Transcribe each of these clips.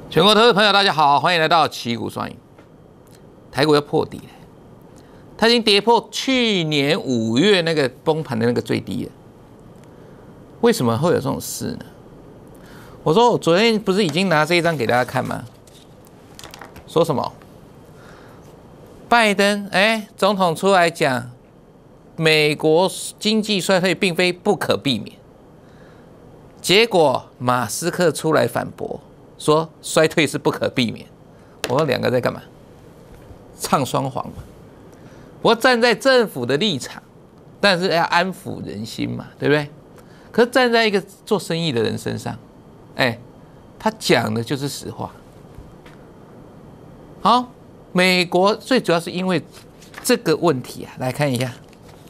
全国投资朋友，大家好，欢迎来到旗鼓双赢。台股要破底了，它已经跌破去年5月那个崩盘的那个最低了。为什么会有这种事呢？我说我昨天不是已经拿这一张给大家看吗？说什么？拜登总统出来讲，美国经济衰退并非不可避免。结果马斯克出来反驳，说衰退是不可避免。我说两个在干嘛？唱双簧嘛。我站在政府的立场，但是要安抚人心嘛，对不对？可是站在一个做生意的人身上，他讲的就是实话。好，美国最主要是因为这个问题啊，来看一下，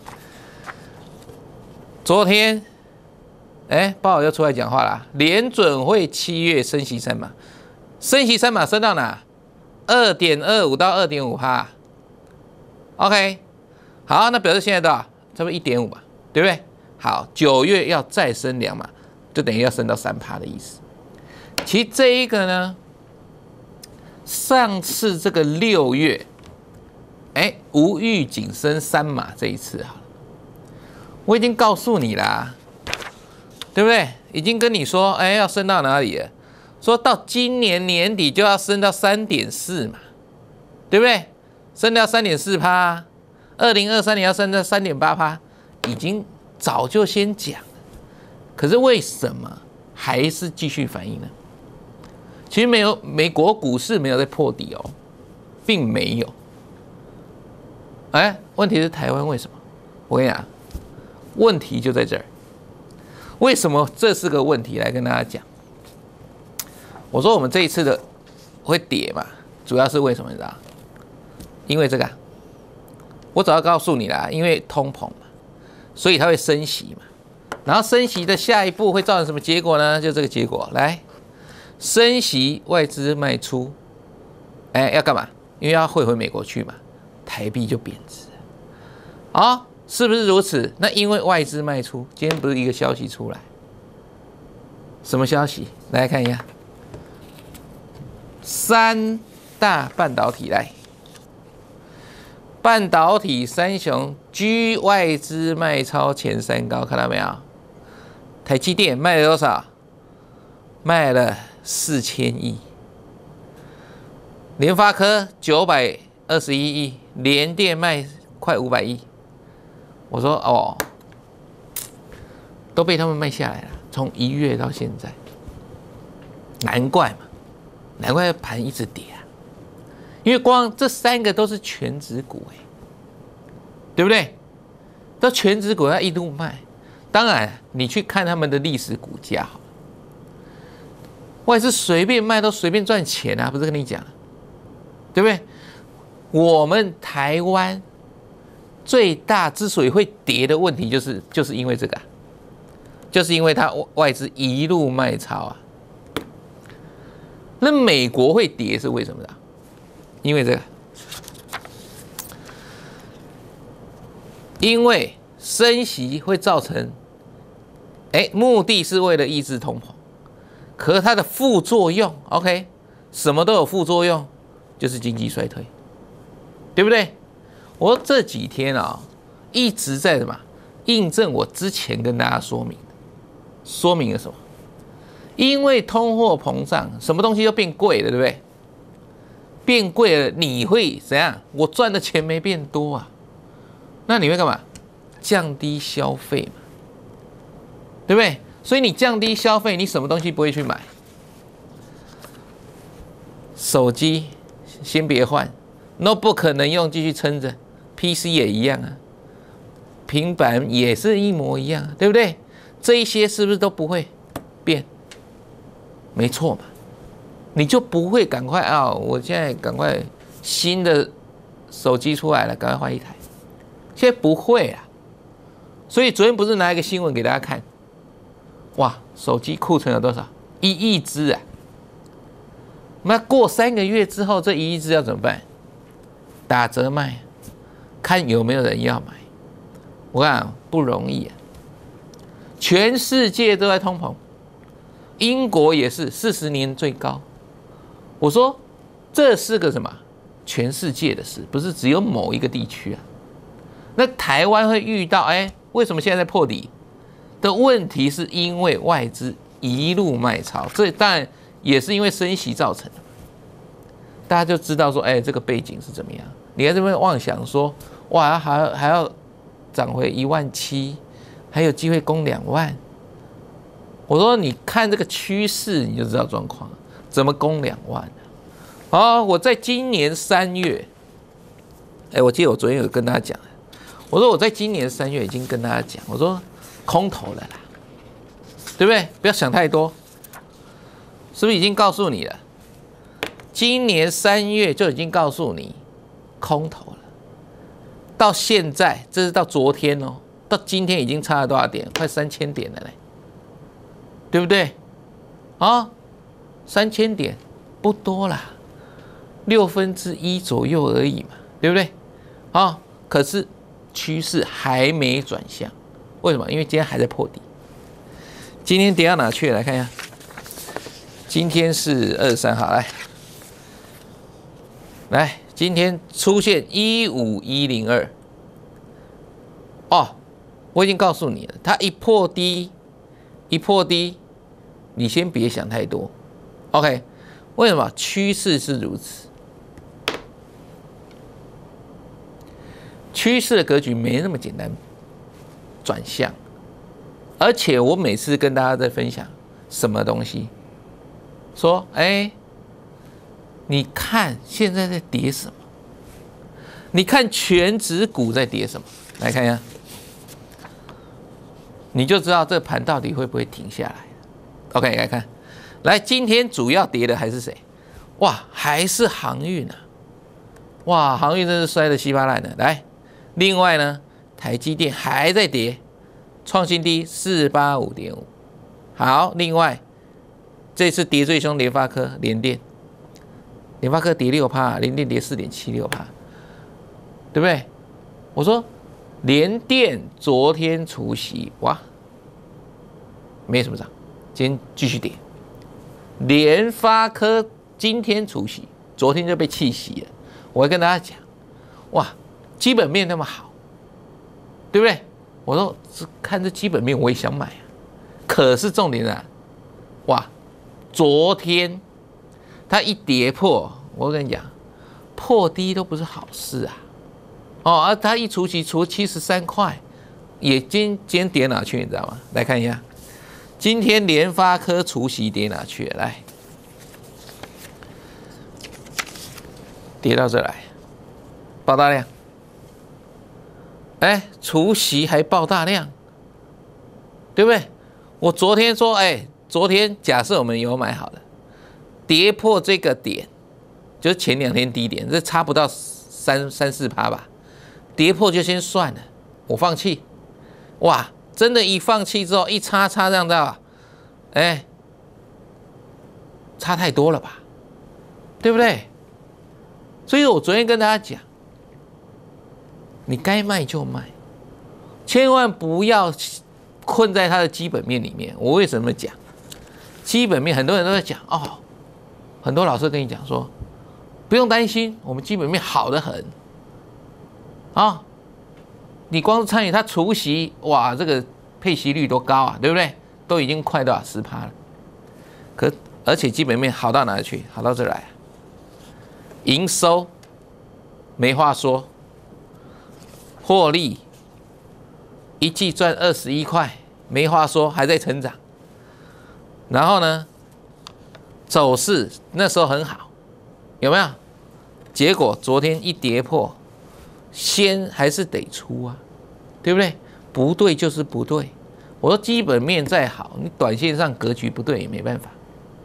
昨天。鲍尔又出来讲话啦，联准会7月升息3码，升息3码升到哪？2.25%到2.5%。OK， 好，那表示现在多少？差不多1.5吧，对不对？好，9月要再升2码，就等于要升到3%的意思。其实这一个呢，上次这个6月，无预警升3码这一次好了，我已经告诉你啦。对不对？已经跟你说，要升到哪里了？说到今年年底就要升到3.4嘛，对不对？升到3.4%，2023年要升到3.8%，已经早就先讲了。可是为什么还是继续反应呢？其实没有，美国股市没有在破底哦，并没有。问题是台湾为什么？我跟你讲，问题就在这儿。为什么这是个问题？来跟大家讲。我说我们这一次的会跌嘛，主要是为什么？你知道？因为这个，我早要告诉你啦，因为通膨嘛，所以它会升息嘛。然后升息的下一步会造成什么结果呢？就这个结果。来，升息外资卖出，要干嘛？因为要汇回美国去嘛，台币就贬值。好。是不是如此？那因为外资卖出，今天不是一个消息出来？什么消息？来看一下，3大半导体来，半导体三雄居外资卖超前3高，看到没有？台积电卖了多少？卖了4000亿，联发科921亿，联电卖快500亿。我说都被他们卖下来了，从1月到现在，难怪盘一直跌啊，因为光这3个都是全指股对不对？都全指股要一路卖，当然你去看他们的历史股价，外资随便卖都随便赚钱啊，不是跟你讲，对不对？我们台湾。最大之所以会跌的问题，就是因为这个，就是因为它外资一路卖超啊。那美国会跌是为什么呢？因为这个，因为升息会造成，目的是为了抑制通膨，可是它的副作用 ，OK， 什么都有副作用，就是经济衰退，对不对？我这几天一直在什么印证我之前跟大家说明了什么？因为通货膨胀，什么东西都变贵了，对不对？变贵了，你会怎样？我赚的钱没变多啊，那你会干嘛？降低消费嘛，对不对？所以你降低消费，你什么东西不会去买？手机先别换 ，notebook 能用继续撑着。PC 也一样啊，平板也是一模一样，对不对？这一些是不是都不会变？没错嘛，你就不会赶快我现在赶快新的手机出来了，赶快换一台。现在不会啊，所以昨天不是拿一个新闻给大家看，哇，手机库存有多少？1亿只啊！那过3个月之后，这1亿只要怎么办？打折卖。看有没有人要买，我看不容易啊！全世界都在通膨，英国也是40年最高， 我说这是个什么？全世界的事，不是只有某一个地区啊。那台湾会遇到，为什么现在在破底的问题？是因为外资一路卖超，这当然也是因为升息造成的。大家就知道说，这个背景是怎么样？你在这边妄想说，哇，还要涨回17000，还有机会攻2万。我说，你看这个趋势，你就知道状况，怎么攻2万？我在今年3月，我记得我昨天有跟大家讲，我说我在今年3月已经跟大家讲，我说空头了啦，对不对？不要想太多，是不是已经告诉你了？今年3月就已经告诉你空头了，到现在这是到昨天哦，到今天已经差了多少点？快3000点了嘞，对不对？3000点不多啦。1/6左右而已嘛，对不对？可是趋势还没转向，为什么？因为今天还在破底。今天跌到哪去了？来看一下，今天是23号，来，今天出现15102。我已经告诉你了，它一破低，你先别想太多。OK， 为什么？趋势是如此。趋势的格局没那么简单转向，而且我每次跟大家在分享什么东西，说你看现在在跌什么？你看全指股在跌什么？来看一下，你就知道这盘到底会不会停下来。OK， 来看，来，今天主要跌的还是谁？哇，还是航运啊！哇，航运真是摔得稀巴烂的。来。另外呢，台积电还在跌，创新低485.5。好，另外这次跌最凶，联发科、联电跌6%，联电跌4.76%，对不对？我说联电昨天除息，哇，没什么涨，今天继续跌。联发科今天除息，昨天就被弃息了。我会跟大家讲，哇。基本面那么好，对不对？我说看这基本面，我也想买啊。可是重点啊，哇，昨天它一跌破，我跟你讲，破低都不是好事啊。而它一除息除73块，也今天跌哪去？你知道吗？来看一下，今天联发科除息跌哪去了？来，跌到这来，爆大量。除息还爆大量，对不对？我昨天说，昨天假设我们有买好了，跌破这个点，就是前2天低点，这差不到3-4%吧，跌破就先算了，我放弃。哇，真的，一放弃之后，一差这样的，差太多了吧，对不对？所以我昨天跟大家讲。你该卖就卖，千万不要困在它的基本面里面。我为什么讲基本面？很多人都在讲很多老师跟你讲说，不用担心，我们基本面好得很你光是参与它除息，哇，这个配息率多高啊，对不对？都已经快到10%了。而且基本面好到哪里去？好到这来，营收没话说。获利一季赚21块，没话说，还在成长。然后呢，走势那时候很好，有没有？结果昨天一跌破，先还是得出啊，对不对？不对就是不对。我说基本面再好，你短线上格局不对也没办法。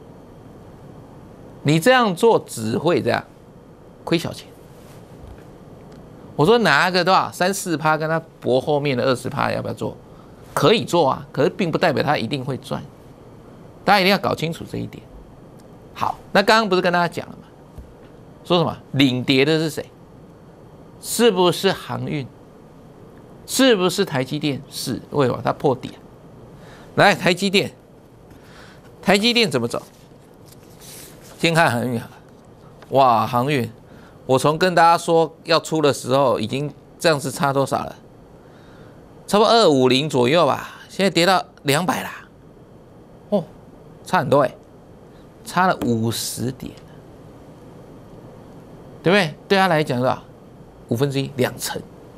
你这样做只会这样亏小钱。我说拿个多少3-4%跟他搏后面的20%，要不要做？可以做啊，可是并不代表他一定会赚，大家一定要搞清楚这一点。好，那刚刚不是跟大家讲了吗？说什么领跌的是谁？是不是航运？是不是台积电？是，为什么？它破底了。来，台积电怎么走？先看航运好了。 哇，航运，我从跟大家说要出的时候，已经这样子差多少了？差不多250左右吧，现在跌到200啦，哦，差很多差了50点，对不对？对他来讲是吧？1/5，2成，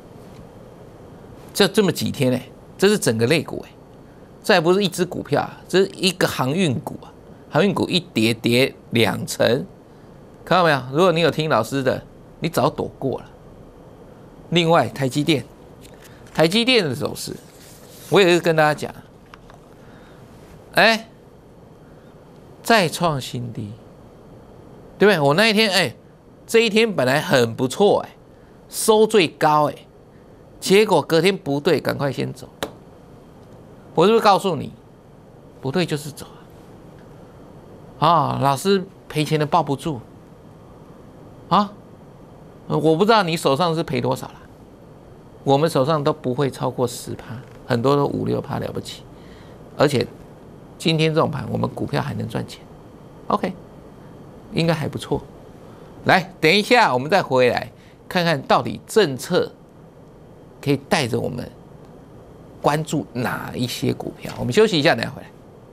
这么几天这是整个类股这还不是一只股票啊，这是一个航运股啊，航运股一跌2成，看到没有？如果你有听老师的，你早躲过了。另外，台积电的走势，我也是跟大家讲，再创新低，对不对？我那一天这一天本来很不错收最高结果隔天不对，赶快先走。我是不是告诉你，不对就是走啊？老师赔钱的抱不住啊！我不知道你手上是赔多少啦，我们手上都不会超过10%，很多都5、6%了不起。而且今天这种盘，我们股票还能赚钱 ，OK， 应该还不错。来，等一下我们再回来看看到底政策可以带着我们关注哪一些股票。我们休息一下，等一下回来。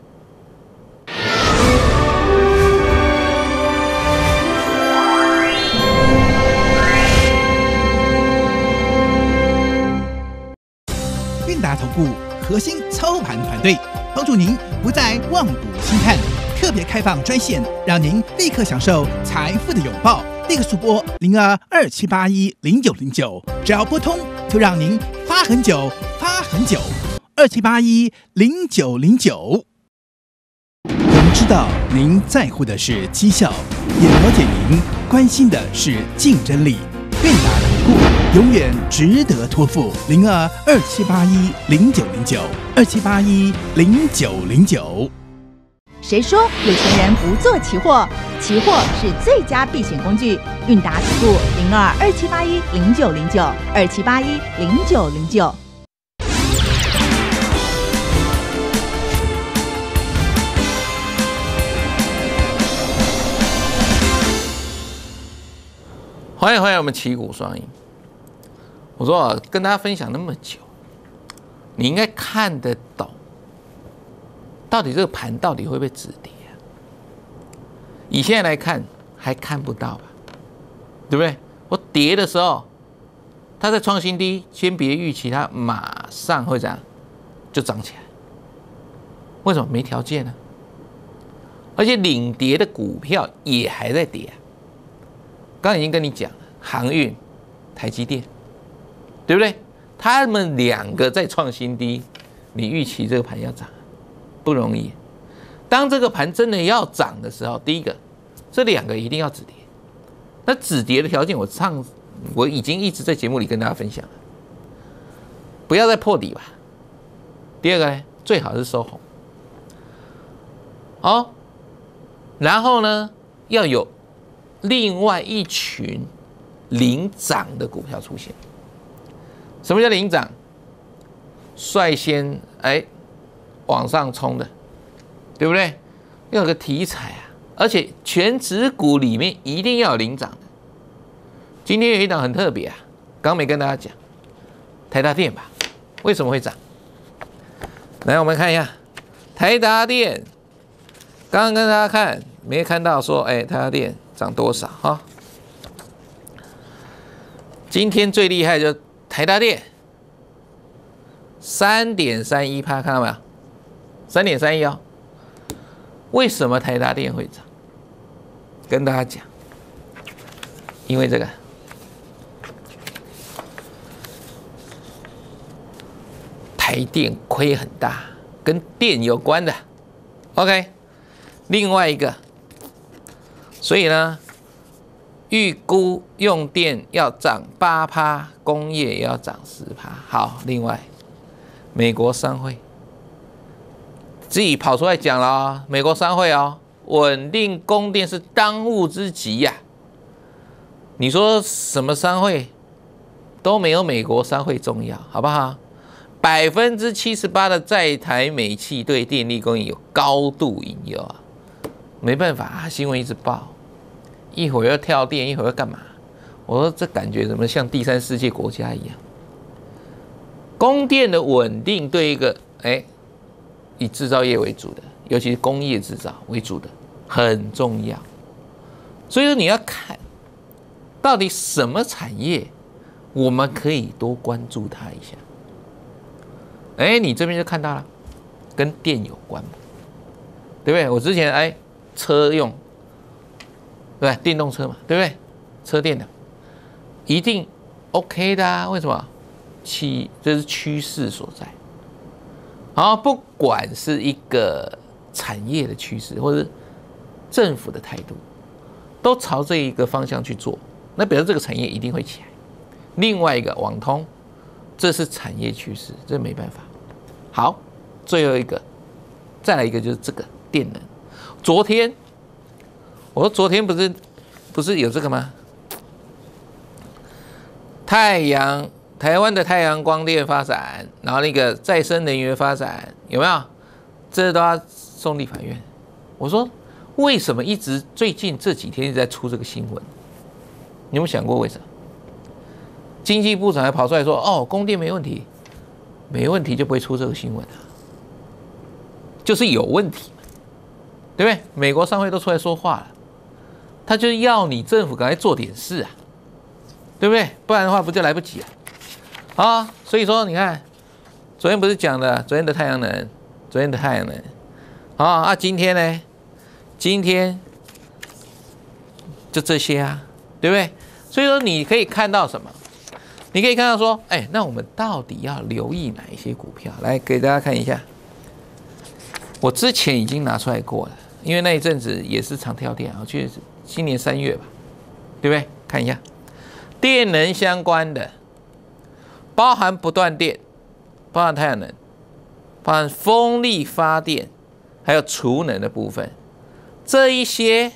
韵达投顾核心操盘团队，帮助您不再望股兴叹，特别开放专线，让您立刻享受财富的拥抱。立刻速拨0227810909，只要拨通，就让您发很久，发很久。27810909。我们知道您在乎的是绩效，也了解您关心的是竞争力。韵达投顾永远值得托付。0227810909，27810909。 谁说有钱人不做期货？期货是最佳避险工具。韵达投顾0227810909，27810909。 欢迎回来，我们旗鼓双赢。我说跟大家分享那么久，你应该看得懂，到底这个盘到底会不会止跌啊？以现在来看，还看不到吧？对不对？我跌的时候，它在创新低，先别预期它马上会这样就涨起来。为什么没条件呢？而且领跌的股票也还在跌刚刚已经跟你讲了，航运、台积电，对不对？他们两个在创新低，你预期这个盘要涨不容易。当这个盘真的要涨的时候，第一个，这两个一定要止跌。那止跌的条件，我已经一直在节目里跟大家分享了，不要再破底吧。第二个呢，最好是收红。好，然后呢，要有另外一群领涨的股票出现。什么叫领涨？率先往上冲的，对不对？要有个题材啊，而且全指股里面一定要有领涨的。今天有一档很特别啊，刚没跟大家讲，台达电吧？为什么会涨？来，我们看一下台达电。刚刚跟大家看，没看到说，台达电涨多少哈？今天最厉害就台达电3.31%，看到没有？3.31哦。为什么台达电会涨？跟大家讲，因为这个台电亏很大，跟电有关的。OK， 另外一个，所以呢，预估用电要涨8%，工业也要涨10%。好，另外，美国商会自己跑出来讲了哦，美国商会哦，稳定供电是当务之急呀。你说什么商会都没有美国商会重要，好不好？78%的在台美企对电力供应有高度隐忧啊，没办法，新闻一直报， 一会儿要跳电，一会儿要干嘛？我说这感觉怎么像第三世界国家一样？供电的稳定对一个以制造业为主的，尤其是工业制造为主的很重要。所以说你要看到底什么产业我们可以多关注它一下。你这边就看到了，跟电有关嘛，对不对？我之前车用，对不对？电动车嘛，对不对？车电的一定 OK 的啊？为什么？这是趋势所在。好，不管是一个产业的趋势，或者是政府的态度，都朝这一个方向去做，那表示这个产业一定会起来。另外一个网通，这是产业趋势，这没办法。好，最后一个，再来一个就是这个电能。昨天我说昨天不是有这个吗？台湾的太阳光电发展，然后那个再生能源发展有没有？这都要送立法院。我说为什么一直最近这几天一直在出这个新闻？你有没有想过为什么？经济部长还跑出来说，供电没问题，没问题就不会出这个新闻啊，就是有问题嘛，对不对？美国商会都出来说话了，他就是要你政府赶快做点事啊，对不对？不然的话不就来不及了啊？所以说你看，昨天不是讲的昨天的太阳能今天呢？今天就这些啊，对不对？所以说你可以看到什么？你可以看到说，那我们到底要留意哪一些股票？来给大家看一下，我之前已经拿出来过了，因为那一阵子也是常跳电，我记得是今年3月吧，对不对？看一下电能相关的，包含不断电，包含太阳能，包含风力发电，还有储能的部分，这一些，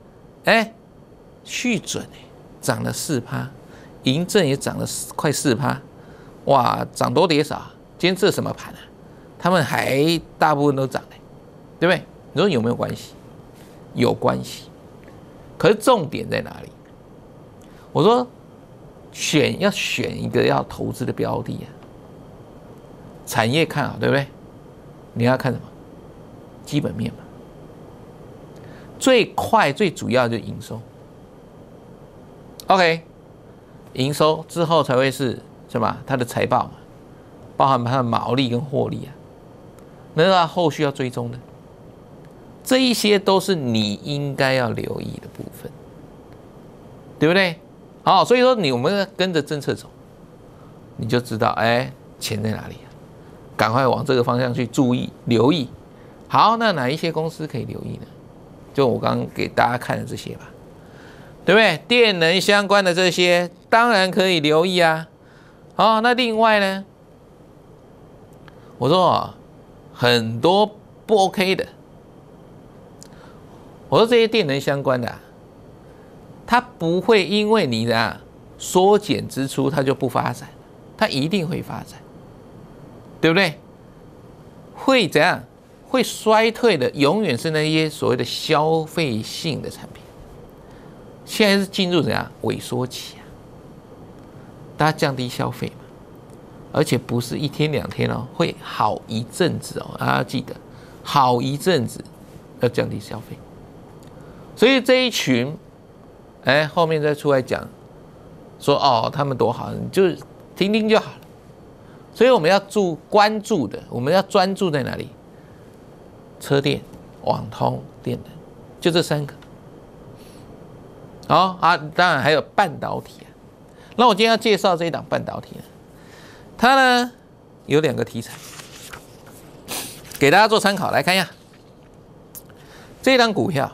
续准涨了4%。银正也涨了快4%，哇，涨多跌少。今天这什么盘啊？他们还大部分都涨对不对？你说有没有关系？有关系。可是重点在哪里？我说要选一个要投资的标的啊，产业看好，对不对？你要看什么？基本面嘛。最快最主要就是营收。OK。营收之后才会是什么？它的财报嘛，包含它的毛利跟获利啊，那它后续要追踪的，这一些都是你应该要留意的部分，对不对？好，所以说我们跟着政策走，你就知道钱在哪里啊，赶快往这个方向去注意留意。好，那哪一些公司可以留意呢？就我刚刚给大家看的这些吧。对不对？电能相关的这些当然可以留意啊。好，那另外呢，我说很多不 OK 的，我说这些电能相关的它不会因为你的缩减支出它就不发展，它一定会发展，对不对？会怎样？会衰退的永远是那些所谓的消费性的产品。现在是进入怎样萎缩期啊？大家降低消费嘛，而且不是1天2天会好一阵子大家记得好一阵子要降低消费。所以这一群，后面再出来讲说他们多好，你就听听就好了。所以我们要关注的，我们要专注在哪里？车电、网通、电能，就这3个。当然还有半导体啊。那我今天要介绍这一档半导体呢，它呢有2个题材，给大家做参考。来看一下这一档股票，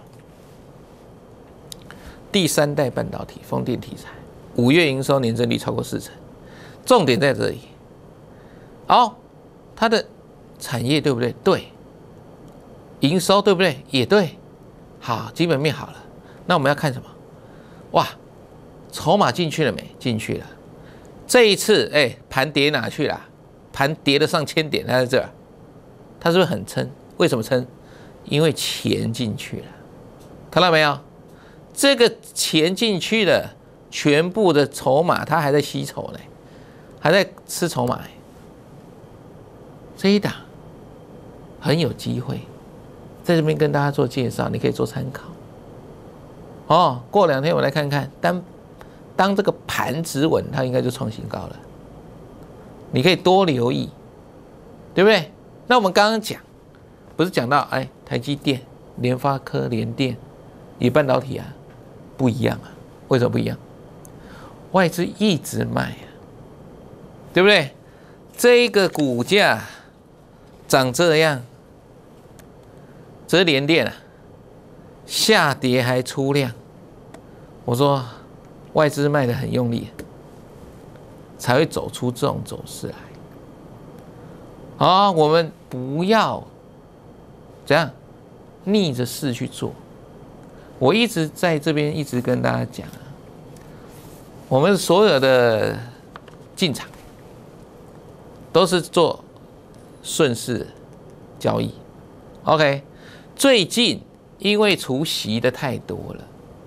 第3代半导体风电题材，5月营收年增率超过40%，重点在这里。好，它的产业对不对？对。营收对不对？也对。好，基本面好了，那我们要看什么？哇，筹码进去了没？进去了。这一次，盘跌哪去了？盘跌了上千点，它在这儿，它是不是很撑？为什么撑？因为钱进去了，看到没有？ 这个钱进去了，全部的筹码它还在吸筹呢，还在吃筹码。这一档很有机会，在这边跟大家做介绍，你可以做参考。哦，过2天我来看看，当这个盘止稳，它应该就创新高了。你可以多留意，对不对？那我们刚刚讲，不是讲到台积电、联发科、联电也半导体啊，不一样啊？为什么不一样？外资一直卖啊，对不对？这个股价长这样，这是联电啊，下跌还出量。我说外资卖得很用力，才会走出这种走势来。好，我们不要怎样逆着势去做。我一直在这边一直跟大家讲，我们所有的进场都是做顺势交易。OK， 最近因为除息的太多了，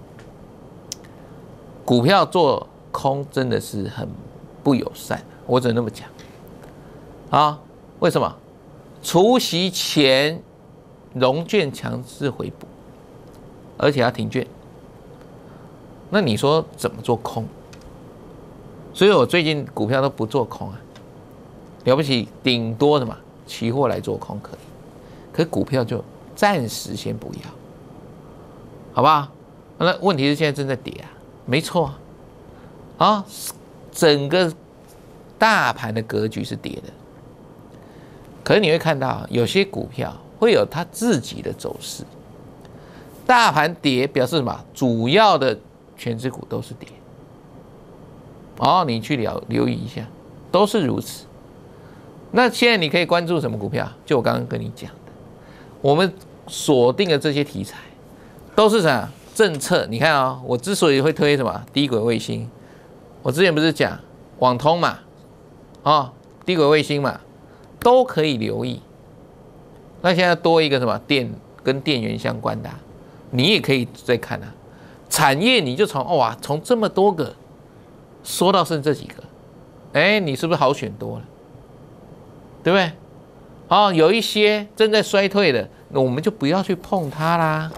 股票做空真的是很不友善，我只能那么讲。啊，为什么？除息前融券强制回补，而且要停券，那你说怎么做空？所以我最近股票都不做空啊，了不起顶多什么期货来做空可以，可是股票就暂时先不要，好不好？那问题是现在正在跌啊，没错啊，整个大盘的格局是跌的，可是你会看到有些股票会有它自己的走势。大盘跌表示什么？主要的权值股都是跌。哦，你去留意一下，都是如此。那现在你可以关注什么股票？就我刚刚跟你讲的，我们锁定的这些题材都是啥政策？你看啊，我之所以会推什么低轨卫星，我之前不是讲网通嘛，低轨卫星嘛，都可以留意。那现在多一个什么跟电源相关的，你也可以再看啊。产业你就从这么多个缩到剩这几个，你是不是好选多了？对不对？有一些正在衰退的，那我们就不要去碰它啦。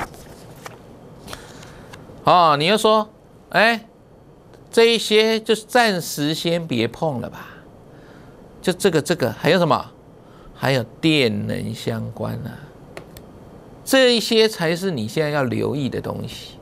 你又说，这一些就是暂时先别碰了吧。就这个还有什么？还有电能相关啊，这一些才是你现在要留意的东西。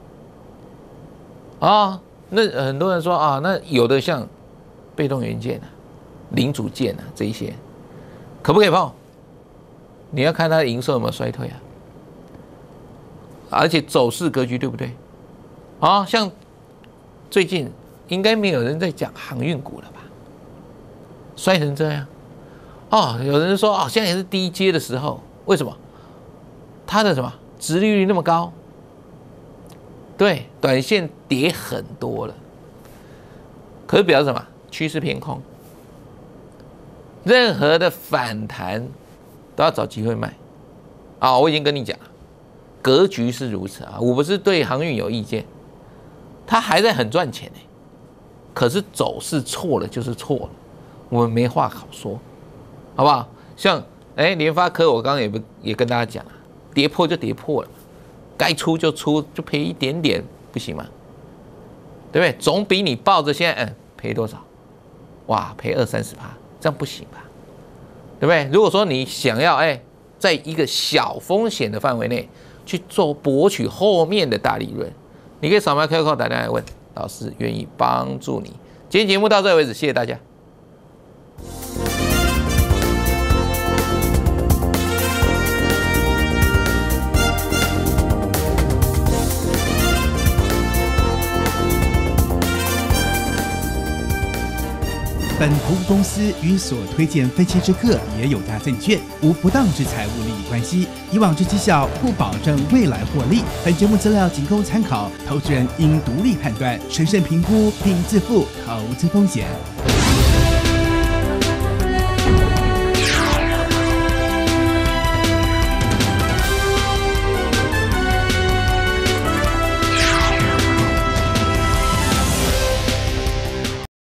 那很多人说那有的像被动元件零组件这一些，可不可以碰？你要看它的营收有没有衰退啊，而且走势格局对不对？像最近应该没有人在讲航运股了吧？衰成这样，有人说现在也是低阶的时候，为什么？它的什么殖利率那么高？对，短线跌很多了，可是表示什么？趋势偏空。任何的反弹都要找机会卖。我已经跟你讲了，格局是如此啊。我不是对航运有意见，它还在很赚钱可是走势错了就是错了，我们没话好说，好不好？像联发科，我刚刚也跟大家讲了，跌破就跌破了。该出就出，就赔一点点，不行吗？对不对？总比你抱着现在赔多少？哇，赔20-30%，这样不行吧？对不对？如果说你想要在一个小风险的范围内去做博取后面的大利润，你可以扫描 QR code 打电话来问老师，愿意帮助你。今天节目到这为止，谢谢大家。 本投顾公司与所推荐分期之客也有大证券，无不当之财务利益关系。以往之绩效不保证未来获利。本节目资料仅供参考，投资人应独立判断、审慎评估并自负投资风险。